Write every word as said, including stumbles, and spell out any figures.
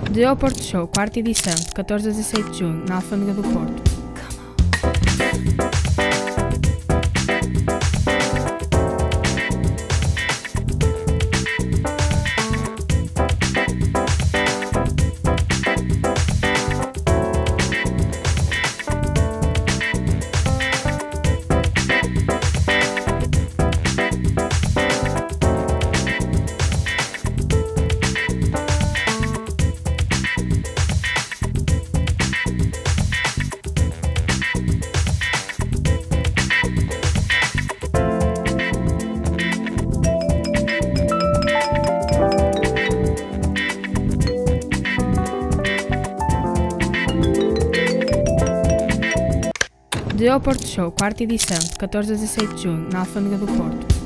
De ao Porto Show, quarta edição, de catorze a dezasseis de junho, na Alfândega do Porto. De ao Porto Show, quarta edição, de catorze a dezasseis de junho, na Alfândega do Porto.